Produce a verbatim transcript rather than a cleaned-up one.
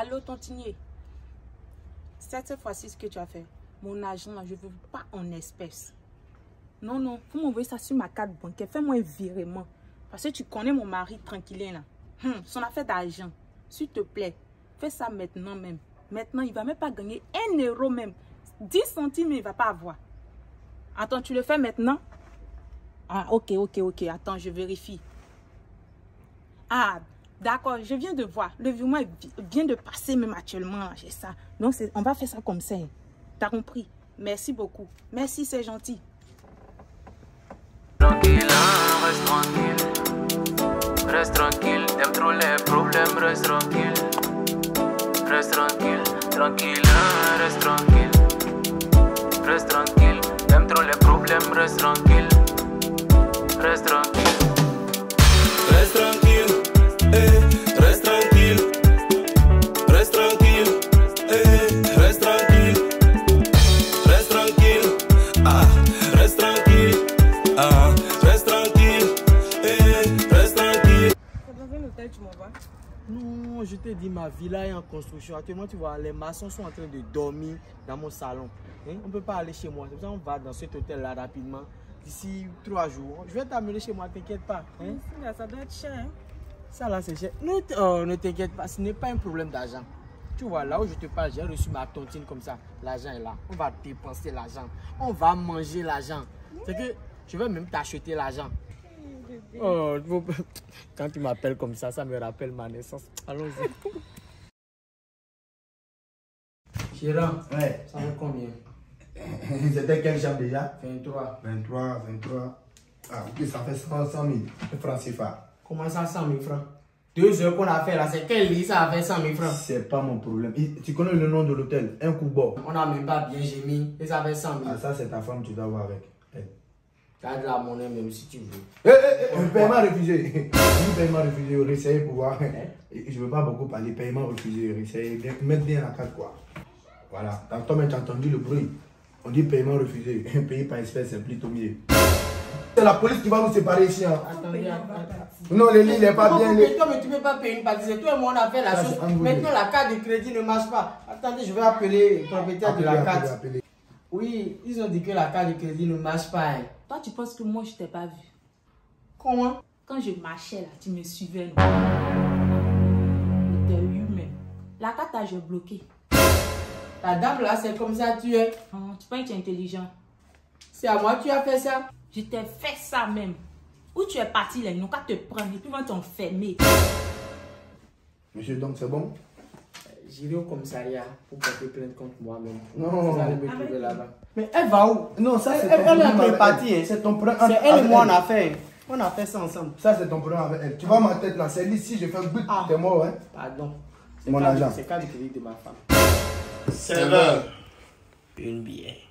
Allô, tontinier. Cette fois-ci, ce que tu as fait, mon argent, je ne veux pas en espèces. Non, non, faut m'envoyer ça sur ma carte bancaire. Fais-moi un virement. Parce que tu connais mon mari tranquille là. Hum, son affaire d'argent. S'il te plaît, fais ça maintenant même. Maintenant, il ne va même pas gagner un euro même. dix centimes, il ne va pas avoir. Attends, tu le fais maintenant? Ah, ok, ok, ok. Attends, je vérifie. Ah, d'accord, je viens de voir. Le virement vient de passer même actuellement. J'ai ça. Donc, on va faire ça comme ça. T'as compris? Merci beaucoup. Merci, c'est gentil. Tranquille, reste tranquille. Reste tranquille. T'aimes trop les problèmes, reste tranquille. Reste tranquille, tranquille, reste tranquille. Reste tranquille. T'aimes trop les problèmes, reste tranquille. Reste tranquille. Reste tranquille, eh, reste tranquille. Reste tranquille, eh, reste tranquille. Reste tranquille, ah, reste tranquille. Ah, reste tranquille, eh, reste tranquille. Dans un hôtel, tu m'envoies? Non, je t'ai dit, ma villa est en construction. Actuellement, tu vois, les maçons sont en train de dormir dans mon salon. Hein? On ne peut pas aller chez moi. C'est pour ça qu'on va dans cet hôtel-là rapidement. D'ici trois jours, je vais t'amener chez moi, t'inquiète pas. Hein? Ici, là, ça doit être cher. Hein? Ça là, c'est cher. Ne, oh, ne t'inquiète pas, ce n'est pas un problème d'argent. Tu vois, là où je te parle, j'ai reçu ma tontine comme ça. L'argent est là. On va dépenser l'argent. On va manger l'argent. C'est que je vais même t'acheter l'argent. Oh, quand tu m'appelles comme ça, ça me rappelle ma naissance. Allons-y. Chéran, Ouais. ça vaut combien? C'était quelle chambre déjà? vingt-trois. vingt-trois, vingt-trois. Ah, ok, ça fait cent mille francs C F A. Comment ça, cent mille francs? Deux heures qu'on a fait là, c'est quel lit ça a fait cent mille francs? C'est pas mon problème. Et tu connais le nom de l'hôtel? Un coup bord. On n'a même pas bien gémi et ça fait cent mille. Ah, ça, c'est ta femme, tu dois voir avec elle. T'as de la monnaie même si tu veux. Hé, hé, hé, paiement refusé. Un paiement refusé, réessayez pour voir. Je veux pas beaucoup parler. Paiement refusé, réessayez. Mettre bien la carte, quoi. Voilà. Dans toi, tu as entendu le bruit. On dit paiement refusé. Payer par espèce, c'est plutôt mieux. C'est la police qui va nous séparer ici. Hein. Attendez, attendez. Non, le lit, il n'est pas bien. Mais toi, mais tu ne peux pas payer une partie. C'est toi et moi, on a fait la chose. Maintenant, la carte de crédit ne marche pas. Attendez, je vais appeler le propriétaire de la carte. Appelez. Oui, ils ont dit que la carte de crédit ne marche pas. Hein. Toi, tu penses que moi, je t'ai pas vu? Comment? Quand je marchais là, tu me suivais. T'es humain. La carte, j'ai bloqué. La dame là, c'est comme ça tu es. Oh, tu penses que tu es intelligent? C'est à moi que tu as fait ça? Je t'ai fait ça même. Où tu es parti là, ils n'ont qu'à te prendre et puis vont t'enfermer. Monsieur, donc c'est bon? J'irai au commissariat pour porter plainte contre moi-même. Non. Vous allez me trouver là-bas. Mais elle va où? Non, ça c'est Elle, ton elle est problème. un peu avec partie. elle. Hein. C'est ton problème. C'est avec elle et moi, on elle. a fait. On a fait ça ensemble. Ça c'est ton problème avec elle. Tu vois ma tête là, c'est ici, je fais but, Ah. t'es mort, hein? Pardon. Mon carte de- argent. C'est carte de crédit de ma femme. C'est l'heure. Une bière.